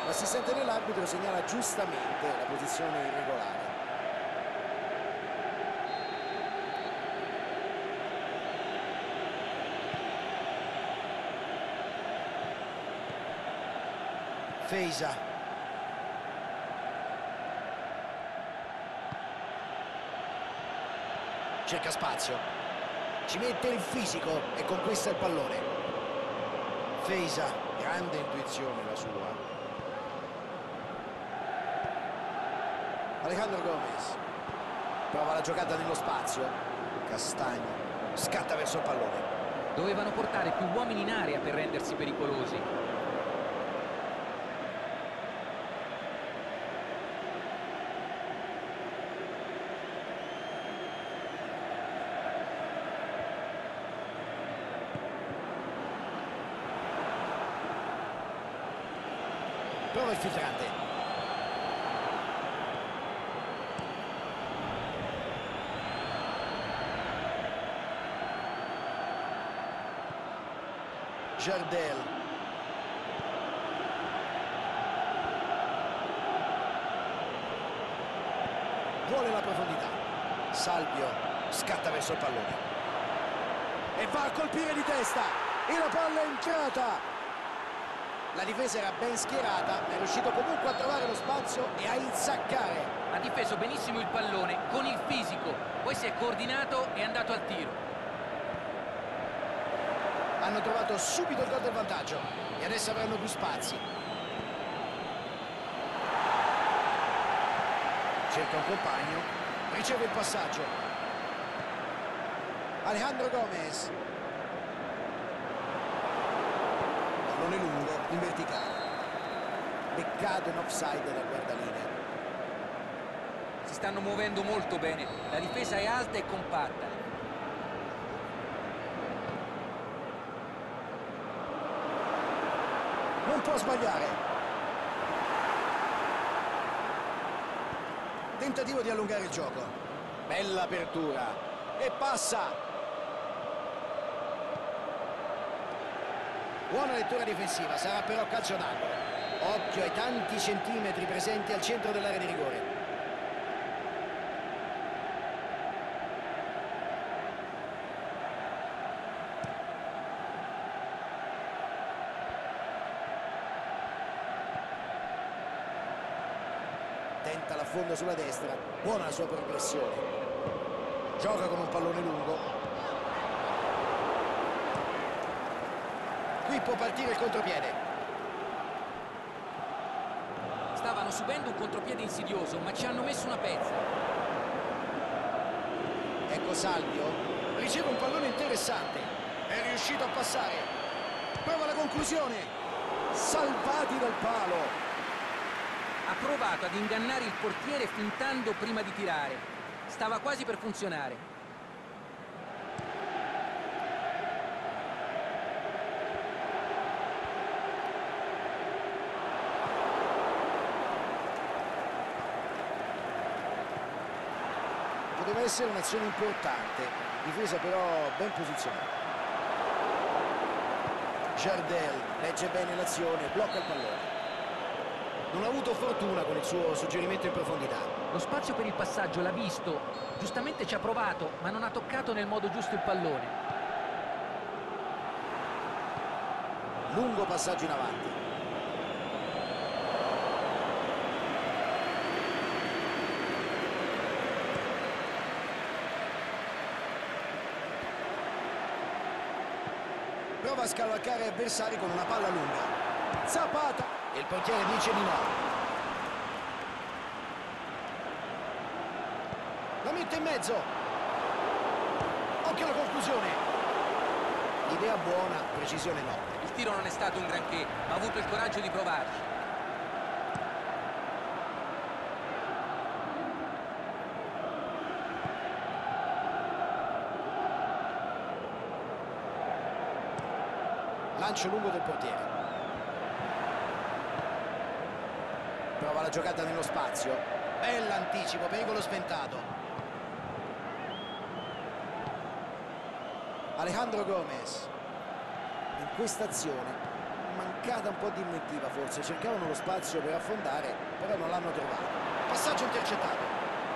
L'assistente dell'arbitro segnala giustamente la posizione irregolare. Feisa. Cerca spazio. Ci mette il fisico e conquista il pallone. Feisa, grande intuizione la sua. Alejandro Gomez. Prova la giocata nello spazio. Castagno. Scatta verso il pallone. Dovevano portare più uomini in area per rendersi pericolosi. Prova il filtrante. Jardel. Vuole la profondità. Salvio scatta verso il pallone. E va a colpire di testa. E la palla è entrata. La difesa era ben schierata, è riuscito comunque a trovare lo spazio e a insaccare. Ha difeso benissimo il pallone con il fisico, poi si è coordinato e è andato al tiro. Hanno trovato subito il gol del vantaggio e adesso avranno più spazi. Cerca un compagno, riceve il passaggio. Alejandro Gomez. Pallone lungo in verticale. Peccato in offside dal guardalinea. Si stanno muovendo molto bene, la difesa è alta e compatta. Non può sbagliare. Tentativo di allungare il gioco. Bella apertura. E passa. Buona lettura difensiva, sarà però calcio d'angolo. Occhio ai tanti centimetri presenti al centro dell'area di rigore. Tenta l'affondo sulla destra, buona la sua progressione. Gioca con un pallone lungo. Qui può partire il contropiede. Stavano subendo un contropiede insidioso, ma ci hanno messo una pezza. Ecco Salvio, riceve un pallone interessante. È riuscito a passare. Prova la conclusione. Salvati dal palo. Ha provato ad ingannare il portiere fintando prima di tirare. Stava quasi per funzionare. Poteva essere un'azione importante, difesa però ben posizionata. Jardel legge bene l'azione, blocca il pallone. Non ha avuto fortuna con il suo suggerimento in profondità. Lo spazio per il passaggio l'ha visto, giustamente ci ha provato, ma non ha toccato nel modo giusto il pallone. Lungo passaggio in avanti. Prova a scavalcare avversari con una palla lunga. Zapata! E il portiere dice di no. La mette in mezzo. Occhio alla conclusione. Idea buona, precisione no. Il tiro non è stato un granché, ma ha avuto il coraggio di provarci. Lancio lungo del portiere. Prova la giocata nello spazio. Bell'anticipo, pericolo sventato. Alejandro Gomez. In questa azione mancata un po' di inventiva forse, cercavano lo spazio per affondare, però non l'hanno trovato. Passaggio intercettato.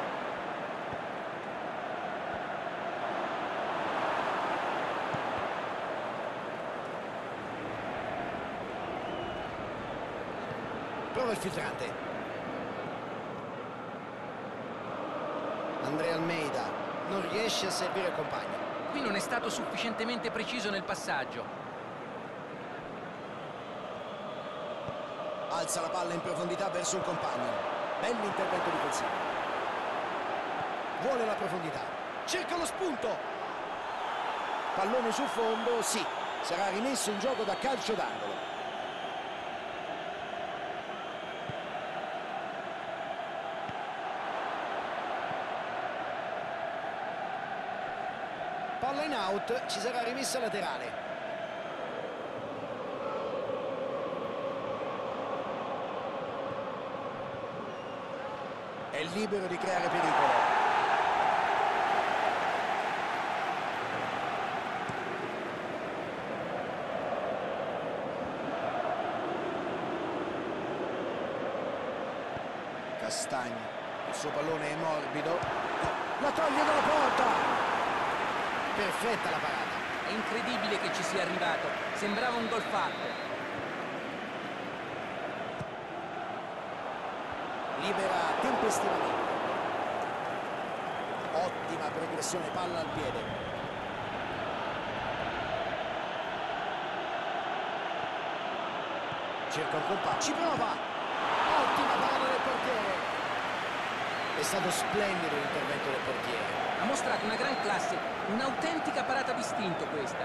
Prova il filtrante. Andrea Almeida non riesce a servire il compagno. Qui non è stato sufficientemente preciso nel passaggio. Alza la palla in profondità verso il compagno. Bell'intervento difensivo. Vuole la profondità. Cerca lo spunto. Pallone sul fondo, sì. Sarà rimesso in gioco da calcio d'angolo. Palla in out, ci sarà rimessa laterale. È libero di creare pericolo. Castagna, il suo pallone è morbido. La toglie dalla porta. Perfetta la parata. È incredibile che ci sia arrivato. Sembrava un gol fatto. Libera tempestivamente. Ottima progressione, palla al piede. Cerca un compagno. Ci prova. Ottima parata del portiere. È stato splendido l'intervento del portiere. Ha mostrato una gran classe, un'autentica parata d'istinto questa.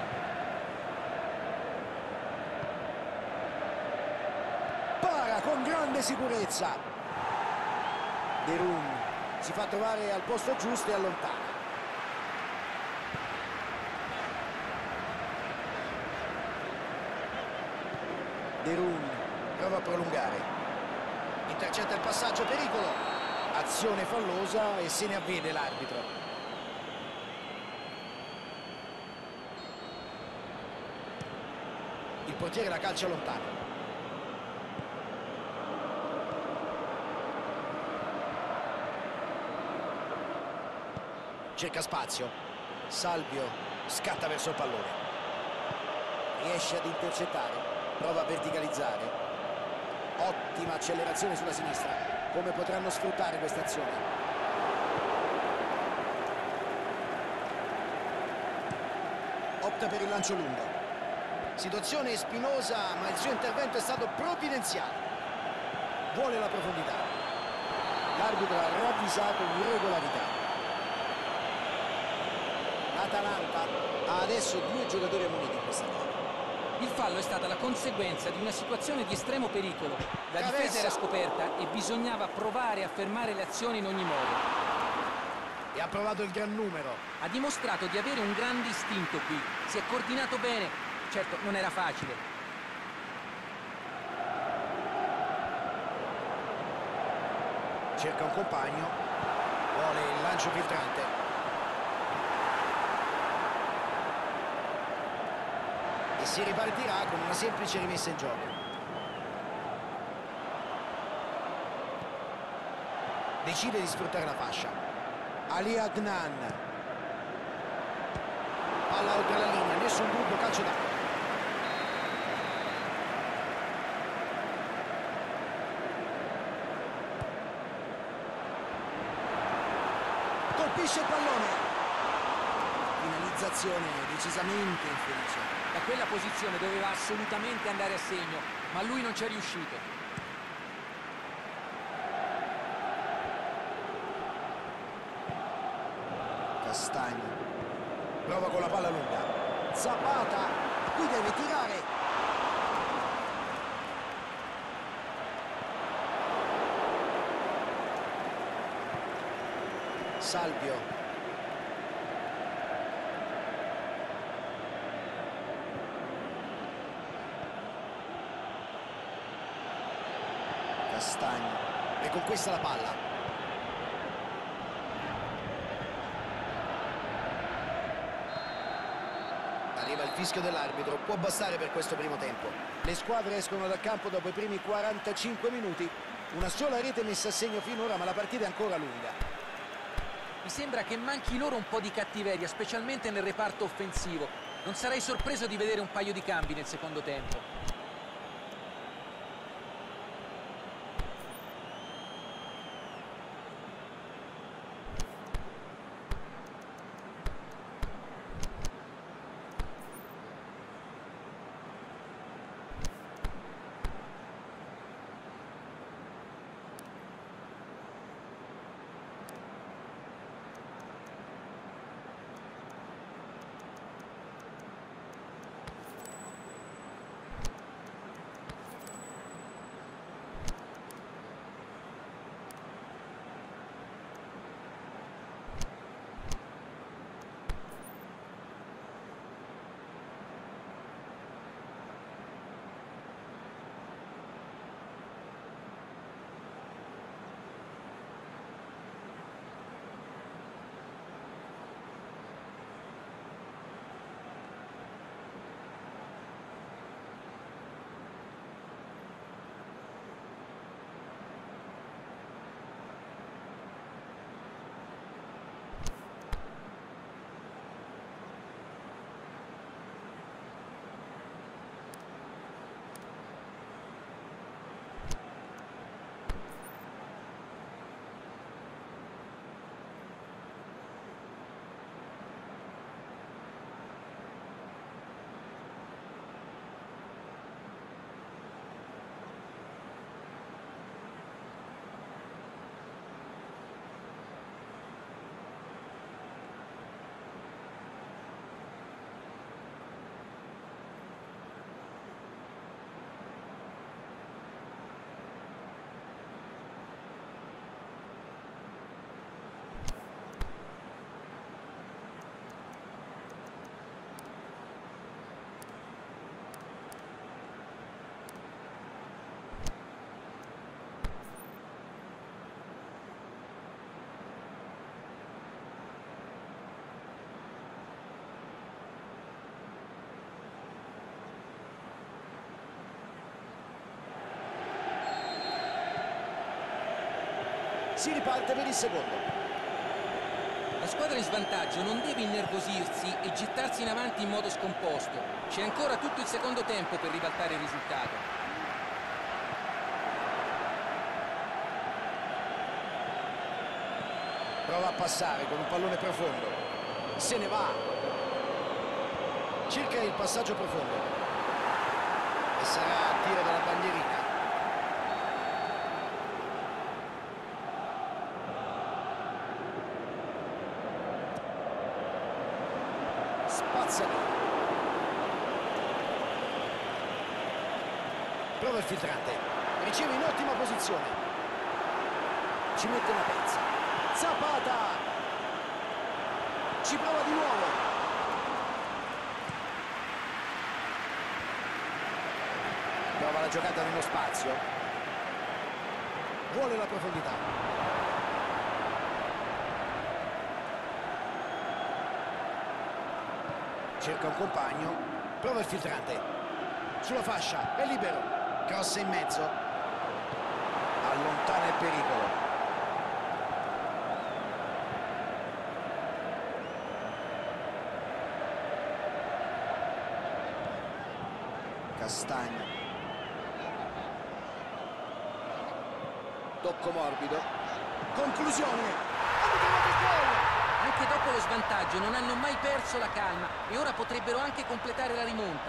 Para con grande sicurezza. De Roon si fa trovare al posto giusto e allontana. De Roon prova a prolungare. Intercetta il passaggio, pericolo. Azione fallosa e se ne avvede l'arbitro. Il portiere la calcia lontano. Cerca spazio. Salvio scatta verso il pallone. Riesce ad intercettare. Prova a verticalizzare. Ottima accelerazione sulla sinistra. Come potranno sfruttare questa azione? Opta per il lancio lungo. Situazione spinosa, ma il suo intervento è stato provvidenziale. Vuole la profondità. L'arbitro ha ravvisato un'irregolarità. L'Atalanta ha adesso 2 giocatori ammoniti in questa gara. Il fallo è stata la conseguenza di una situazione di estremo pericolo. La difesa era scoperta e bisognava provare a fermare le azioni in ogni modo. E ha provato il gran numero. Ha dimostrato di avere un grande istinto qui. Si è coordinato bene. Certo, non era facile. Cerca un compagno. Vuole il lancio filtrante. E si ripartirà con una semplice rimessa in gioco. Decide di sfruttare la fascia. Ali Adnan. Palla oltre la linea, nessun dubbio, calcio d'angolo. Colpisce il pallone. Finalizzazione decisamente infelice. Da quella posizione doveva assolutamente andare a segno, ma lui non ci è riuscito. Castagna. Prova con la palla lunga. Zapata. Qui deve tirare. Salvio. Castagna. E conquista la palla. arriva il fischio dell'arbitro, può bastare per questo primo tempo. Le squadre escono dal campo dopo i primi 45 minuti. Una sola rete messa a segno finora, ma la partita è ancora lunga. Mi sembra che manchi loro un po' di cattiveria, specialmente nel reparto offensivo. Non sarei sorpreso di vedere un paio di cambi nel secondo tempo. Si riparte per il secondo. La squadra in svantaggio non deve innervosirsi e gettarsi in avanti in modo scomposto. C'è ancora tutto il secondo tempo per ribaltare il risultato. Prova a passare con un pallone profondo. Se ne va. Cerca il passaggio profondo. E sarà a tiro dalla bandierina. Spazzano. Prova il filtrante. Riceve in ottima posizione. Ci mette una pezza. Zapata. Ci prova di nuovo. Prova la giocata nello spazio. Vuole la profondità. Cerca un compagno, prova il filtrante, sulla fascia, è libero, crossa in mezzo, allontana il pericolo. Castagna, tocco morbido, conclusione. Anche dopo lo svantaggio non hanno mai perso la calma e ora potrebbero anche completare la rimonta.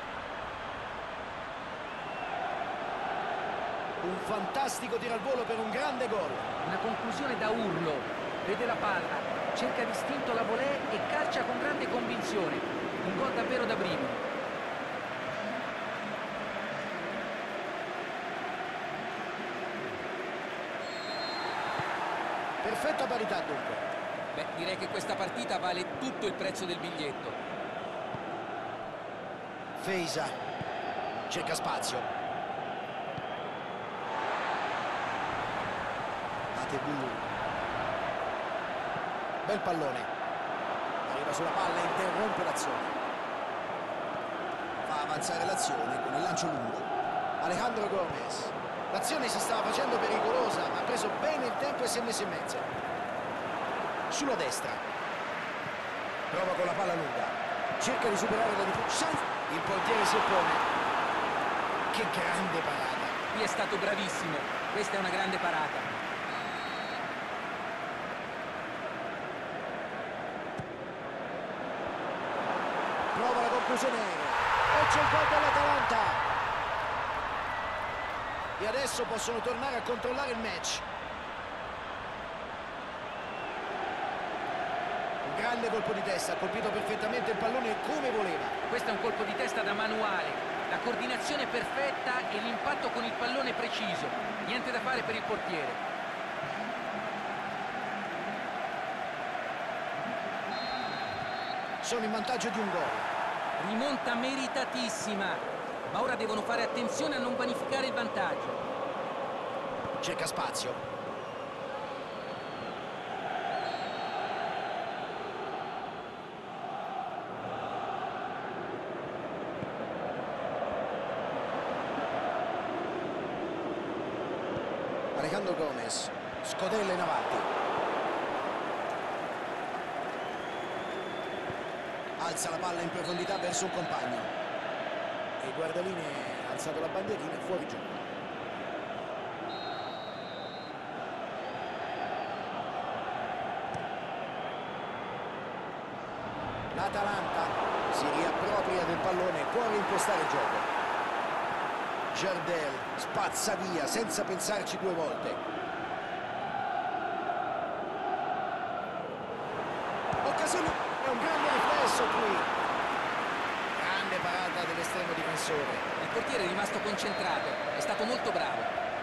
Un fantastico tiro al volo per un grande gol. Una conclusione da urlo. Vede la palla, cerca distinto la volée e calcia con grande convinzione. Un gol davvero da brividi. Perfetta parità dunque. Beh, direi che questa partita vale tutto il prezzo del biglietto. Feisa cerca spazio. Atebulu. Bel pallone. Arriva sulla palla e interrompe l'azione. avanzare l'azione con il lancio lungo. Alejandro Gomez. L'azione si stava facendo pericolosa, ma ha preso bene il tempo e si è messo in mezzo. Sulla destra. Prova con la palla lunga. Cerca di superare la difesa. Il portiere si oppone. Che grande parata. Qui è stato bravissimo. Questa è una grande parata. Prova la conclusione e c'è il gol dell'Atalanta. E adesso possono tornare a controllare il match. Un grande colpo di testa, ha colpito perfettamente il pallone come voleva. Questo è un colpo di testa da manuale. La coordinazione è perfetta e l'impatto con il pallone preciso. Niente da fare per il portiere. Sono in vantaggio di un gol. Rimonta meritatissima, ma ora devono fare attenzione a non vanificare il vantaggio. Cerca spazio. Alejandro Gomez scodella in avanti. Alza la palla in profondità verso un compagno. E il guardaline ha alzato la bandierina fuori gioco. L'Atalanta si riappropria del pallone e può reimpostare il gioco. Jardel spazza via senza pensarci due volte. Occasione, è un grande riflesso qui. Grande parata dell'estremo difensore. Il portiere è rimasto concentrato, è stato molto bravo.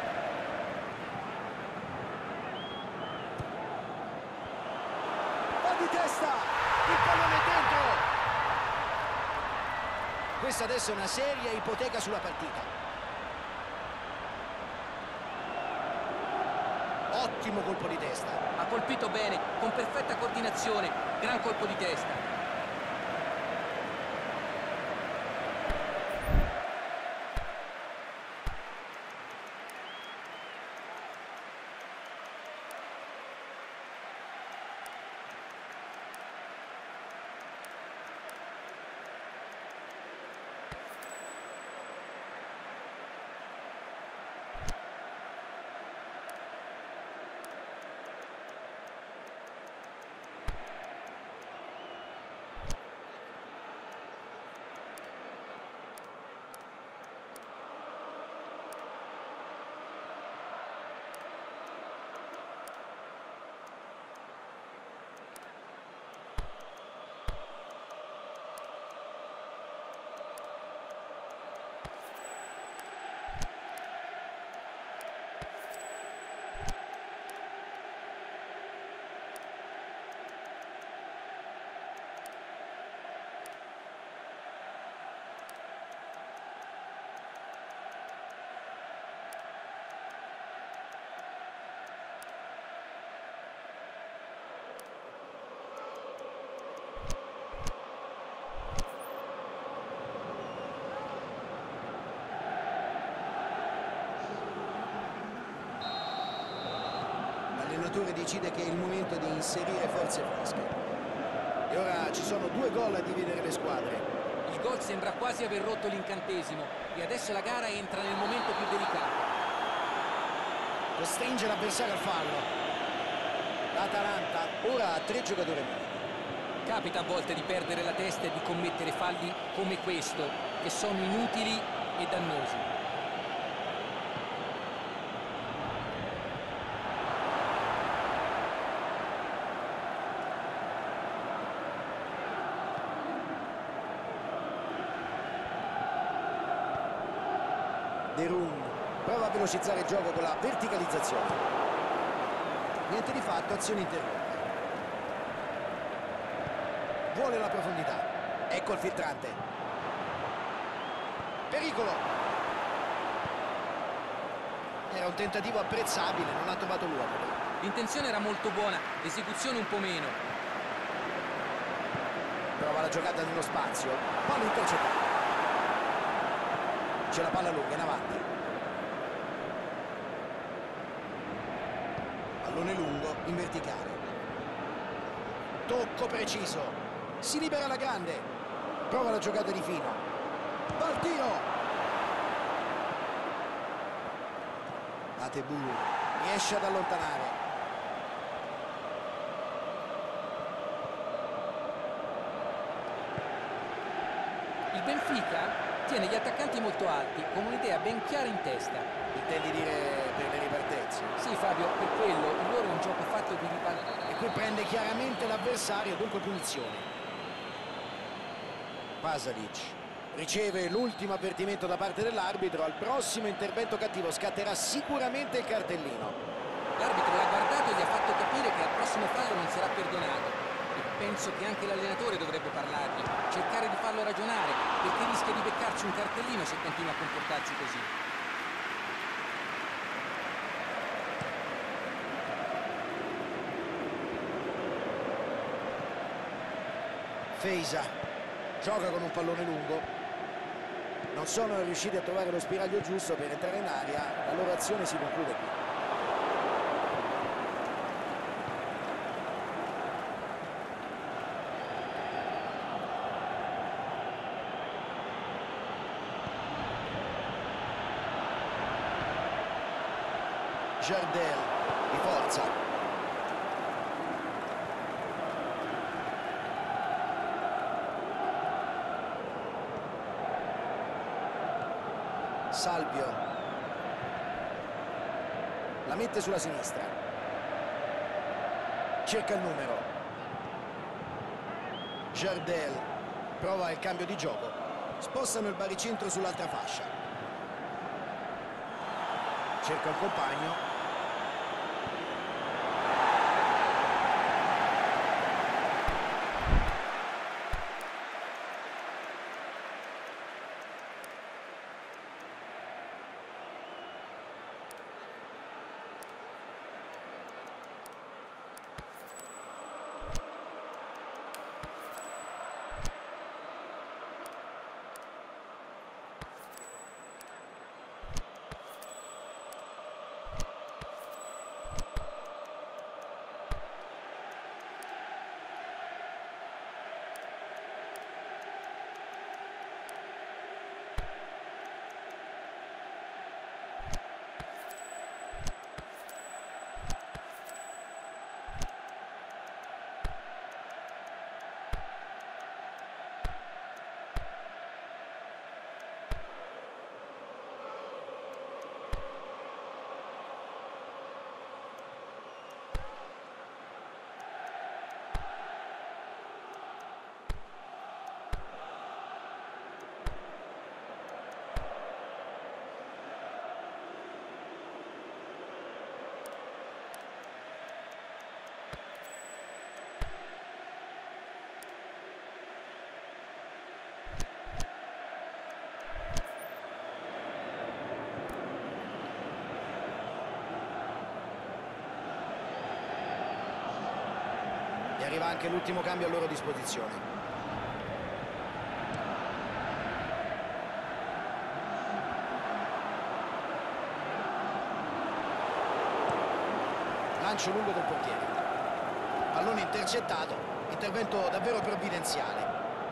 Va di testa, il pallone è dentro. Questa adesso è una seria ipoteca sulla partita. Ottimo colpo di testa. Ha colpito bene, con perfetta coordinazione, gran colpo di testa. L'allenatore decide che è il momento di inserire forze fresche. E ora ci sono due gol a dividere le squadre. Il gol sembra quasi aver rotto l'incantesimo e adesso la gara entra nel momento più delicato. Costringe l'avversario al fallo. L'Atalanta ora ha 3 giocatori meno. Capita a volte di perdere la testa e di commettere falli come questo, che sono inutili e dannosi. De Roon prova a velocizzare il gioco con la verticalizzazione. Niente di fatto, azione interrotta. Vuole la profondità. Ecco il filtrante. Pericolo. Era un tentativo apprezzabile, non ha trovato l'uomo. L'intenzione era molto buona, l'esecuzione un po' meno. Prova la giocata nello spazio. Palla intercettata. spinge la palla lunga in avanti. Pallone lungo in verticale. Tocco preciso. Si libera la grande. Prova la giocata di fino. Va al tiro. Atebu riesce ad allontanare. Il Benfica tiene gli attaccanti molto alti, con un'idea ben chiara in testa. Intendi dire per le ripartenze? Sì, Fabio, per quello il loro è un gioco fatto di ripartenze. E qui prende chiaramente l'avversario, dunque punizione. Pasalic riceve l'ultimo avvertimento da parte dell'arbitro. Al prossimo intervento cattivo scatterà sicuramente il cartellino. L'arbitro l'ha guardato e gli ha fatto capire che al prossimo fallo non sarà perdonato. E penso che anche l'allenatore dovrebbe parlargli, cercare di farlo ragionare, perché rischia di beccarci un cartellino se continua a comportarsi così. Feisa gioca con un pallone lungo. Non sono riusciti a trovare lo spiraglio giusto per entrare in area. La loro azione si conclude qui. Jardel di forza. Salvio la mette sulla sinistra, cerca il numero. Jardel prova il cambio di gioco, spostano il baricentro sull'altra fascia, cerca il compagno. E arriva anche l'ultimo cambio a loro disposizione. Lancio lungo del portiere. Pallone intercettato. Intervento davvero provvidenziale.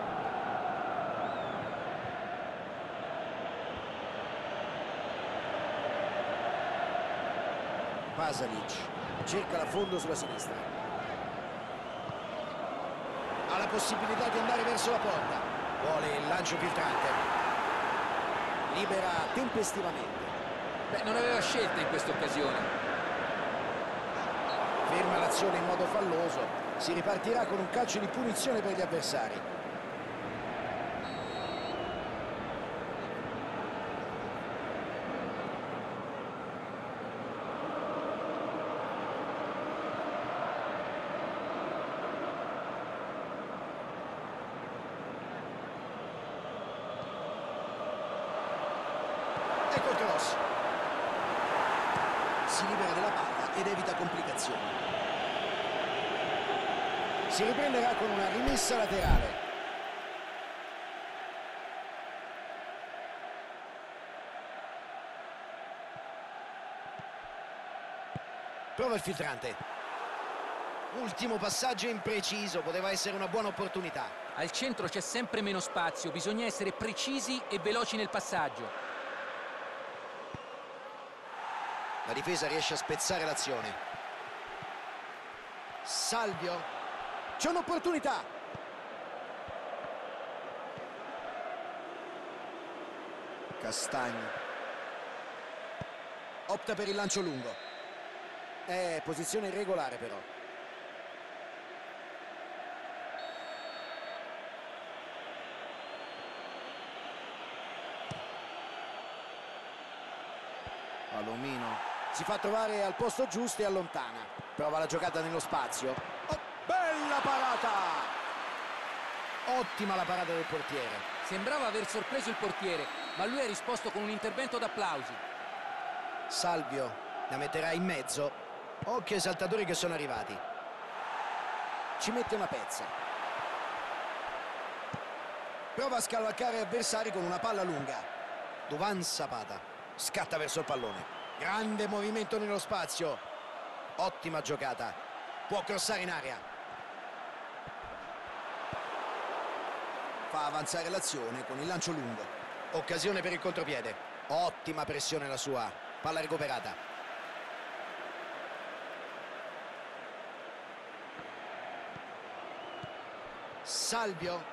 Pasalic cerca l'affondo sulla sinistra. Ha la possibilità di andare verso la porta. Vuole il lancio filtrante. Libera tempestivamente. Beh, non aveva scelta in questa occasione. Ferma l'azione in modo falloso. Si ripartirà con un calcio di punizione per gli avversari. Ecco il cross. Si libera della palla ed evita complicazioni. Si riprenderà con una rimessa laterale. Prova il filtrante. Ultimo passaggio impreciso, poteva essere una buona opportunità. Al centro c'è sempre meno spazio, bisogna essere precisi e veloci nel passaggio. La difesa riesce a spezzare l'azione. Salvio. C'è un'opportunità. Castagno. Opta per il lancio lungo. Posizione irregolare però. Palomino si fa trovare al posto giusto e allontana. Prova la giocata nello spazio. Oh, bella parata! Ottima la parata del portiere. Sembrava aver sorpreso il portiere, ma lui ha risposto con un intervento d'applausi. Salvio la metterà in mezzo. Occhio ai saltatori che sono arrivati. Ci mette una pezza. Prova a scavalcare avversari con una palla lunga. Duvan Zapata scatta verso il pallone. Grande movimento nello spazio. Ottima giocata. Può crossare in area. Fa avanzare l'azione con il lancio lungo. Occasione per il contropiede. Ottima pressione la sua. Palla recuperata. Salvio.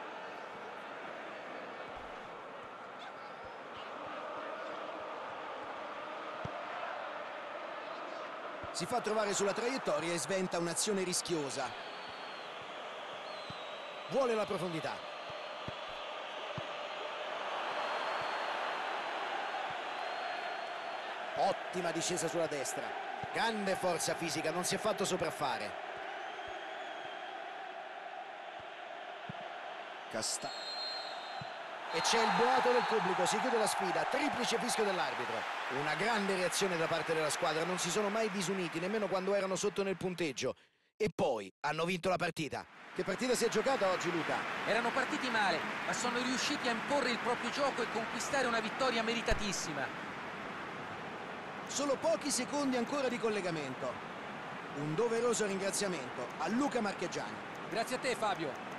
Si fa trovare sulla traiettoria e sventa un'azione rischiosa. Vuole la profondità. Ottima discesa sulla destra. Grande forza fisica, non si è fatto sopraffare. Castagno. E c'è il boato del pubblico, si chiude la sfida, triplice fischio dell'arbitro. Una grande reazione da parte della squadra, non si sono mai disuniti, nemmeno quando erano sotto nel punteggio. E poi hanno vinto la partita. Che partita si è giocata oggi, Luca? Erano partiti male, ma sono riusciti a imporre il proprio gioco e conquistare una vittoria meritatissima. Solo pochi secondi ancora di collegamento. Un doveroso ringraziamento a Luca Marchegiani. Grazie a te, Fabio.